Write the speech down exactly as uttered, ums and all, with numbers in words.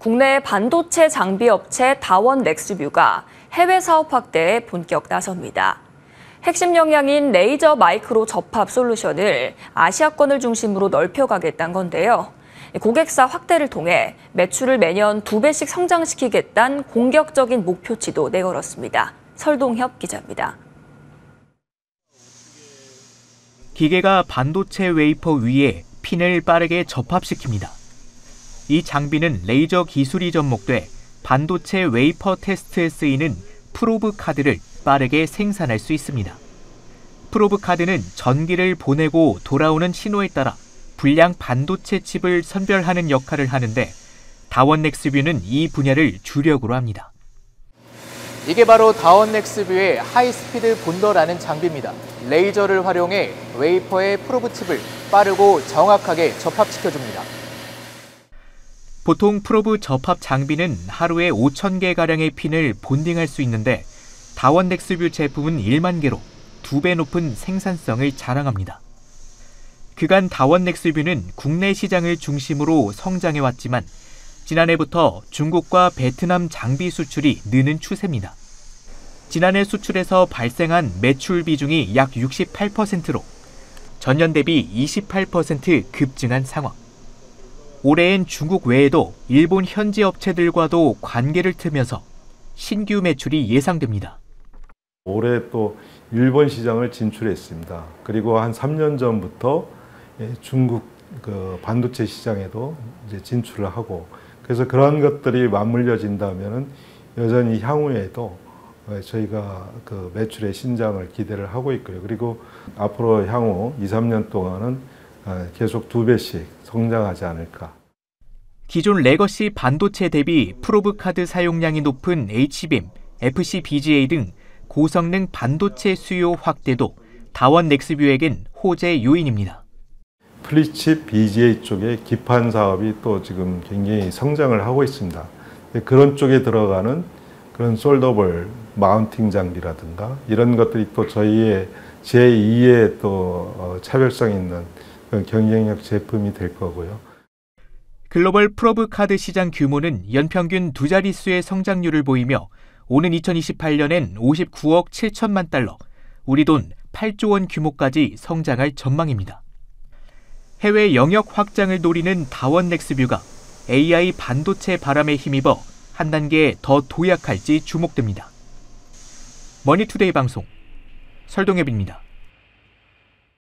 국내 반도체 장비 업체 다원 넥스뷰가 해외 사업 확대에 본격 나섭니다. 핵심 역량인 레이저 마이크로 접합 솔루션을 아시아권을 중심으로 넓혀가겠다는 건데요. 고객사 확대를 통해 매출을 매년 두 배씩 성장시키겠다는 공격적인 목표치도 내걸었습니다. 설동협 기자입니다. 기계가 반도체 웨이퍼 위에 핀을 빠르게 접합시킵니다. 이 장비는 레이저 기술이 접목돼 반도체 웨이퍼 테스트에 쓰이는 프로브 카드를 빠르게 생산할 수 있습니다. 프로브 카드는 전기를 보내고 돌아오는 신호에 따라 불량 반도체 칩을 선별하는 역할을 하는데 다원 넥스뷰는 이 분야를 주력으로 합니다. 이게 바로 다원 넥스뷰의 하이스피드 본더라는 장비입니다. 레이저를 활용해 웨이퍼의 프로브 칩을 빠르고 정확하게 접합시켜줍니다. 보통 프로브 접합 장비는 하루에 오천 개가량의 핀을 본딩할 수 있는데 다원 넥스뷰 제품은 일만 개로 두 배 높은 생산성을 자랑합니다. 그간 다원 넥스뷰는 국내 시장을 중심으로 성장해왔지만 지난해부터 중국과 베트남 장비 수출이 느는 추세입니다. 지난해 수출에서 발생한 매출 비중이 약 육십팔 퍼센트로 전년 대비 이십팔 퍼센트 급증한 상황. 올해엔 중국 외에도 일본 현지 업체들과도 관계를 틀면서 신규 매출이 예상됩니다. 올해 또 일본 시장을 진출했습니다. 그리고 한 삼 년 전부터 중국 그 반도체 시장에도 이제 진출을 하고, 그래서 그런 것들이 맞물려진다면은 여전히 향후에도 저희가 그 매출의 신장을 기대를 하고 있고요. 그리고 앞으로 향후 이, 삼 년 동안은 계속 두 배씩 성장하지 않을까. 기존 레거시 반도체 대비 프로브 카드 사용량이 높은 에이치빔, 에프씨비지에이 등 고성능 반도체 수요 확대도 다원 넥스뷰에겐 호재 요인입니다. 플립칩 비지에이 쪽의 기판 사업이 또 지금 굉장히 성장을 하고 있습니다. 그런 쪽에 들어가는 그런 솔더블 마운팅 장비라든가 이런 것들이 또 저희의 제이의 또 차별성 있는 경쟁력 제품이 될 거고요. 글로벌 프로브 카드 시장 규모는 연평균 두 자릿수의 성장률을 보이며 오는 이천이십팔 년엔 오십구억 칠천만 달러, 우리 돈 팔조 원 규모까지 성장할 전망입니다. 해외 영역 확장을 노리는 다원 넥스뷰가 에이아이 반도체 바람에 힘입어 한 단계 더 도약할지 주목됩니다. 머니투데이 방송 설동엽입니다.